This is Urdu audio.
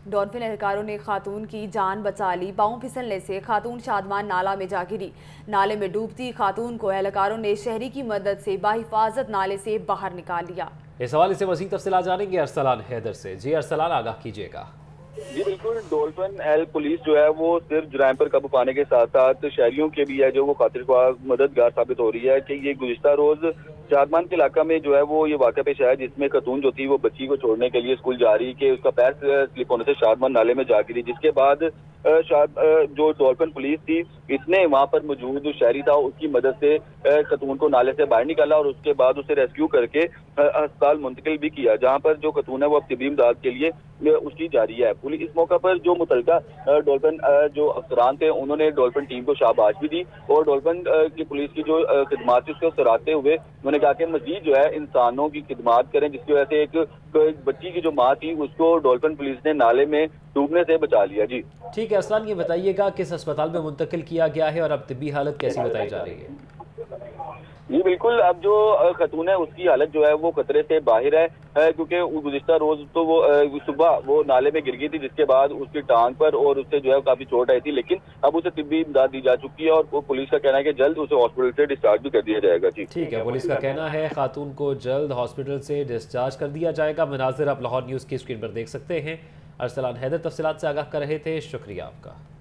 ڈولفن اہلکاروں نے خاتون کی جان بچا لی۔ پاؤں پھسلنے سے خاتون شادمان نالہ میں جا گری۔ نالے میں ڈوبتی خاتون کو اہلکاروں نے شہری کی مدد سے بحفاظت نالے سے باہر نکال لیا۔ اس حوالے سے مزید تفصیلات جانیں گے ارسلان حیدر سے۔ جی ارسلان، آگاہ کیجیے گا۔ جی بالکل، ڈولفن ایل پولیس جو ہے وہ صرف جرائم پر قابو پانے کے ساتھ ساتھ شہریوں کے بھی ہے جو وہ خاطر خواہ مددگار ثابت ہو رہی ہے کہ یہ گزشتہ روز شادمان کے علاقہ میں جو ہے وہ یہ واقعہ پیش آیا جس میں خاتون جو تھی وہ بچی کو چھوڑنے کے لیے اسکول جا رہی کہ اس کا پیر سلپ ہونے سے شادمان نالے میں جا گری، جس کے بعد جو ڈولفن پولیس تھی اس نے وہاں پر موجود شہری تھا اس کی مدد سے خاتون کو نالے سے باہر نکالا اور اس کے بعد اسے ریسکیو کر کے ہسپتال منتقل بھی کیا، جہاں پر جو خاتون ہے وہ اب طبی امداد کے لیے اس کی جاری ہے۔ پولیس اس موقع پر جو متعلقہ ڈولفن جو افسران تھے انہوں نے ڈولفن ٹیم کو شاباش بھی دی اور ڈولفن کی پولیس کی جو خدمات تھی اس کو سراہتے ہوئے انہوں نے کہا کہ مزید جو ہے انسانوں کی خدمات کریں، جس کی وجہ سے ایک بچی کی جو ماں تھی اس کو ڈولفن پولیس نے نالے میں ڈوبنے سے بچا لیا۔ جی ٹھیک ہے ارسلان، یہ بتائیے گا کس اسپتال میں منتقل کیا گیا ہے اور اب طبی حالت کیسی بتائی جا رہی ہے؟ جی بالکل، اب جو خاتون ہے اس کی حالت جو ہے وہ خطرے سے باہر ہے کیونکہ گزشتہ روز تو وہ صبح وہ نالے میں گر گئی تھی، جس کے بعد اس کی ٹانگ پر اور اس سے جو ہے کافی چوٹ آئی تھی، لیکن اب اسے طبی امداد دی جا چکی ہے اور پولیس کا کہنا ہے کہ جلد اسے ہاسپٹل سے ڈسچارج بھی کر دیا جائے گا۔ جی ٹھیک ہے، پولیس کا کہنا ہے خاتون کو جلد ہاسپٹل سے ڈسچارج کر دیا جائے گا۔ مناظر آپ لاہور نیوز کی اسکرین پر دیکھ سکتے ہیں۔ ارسلان حیدر تفصیلات سے آگاہ کر رہے تھے، شکریہ آپ کا۔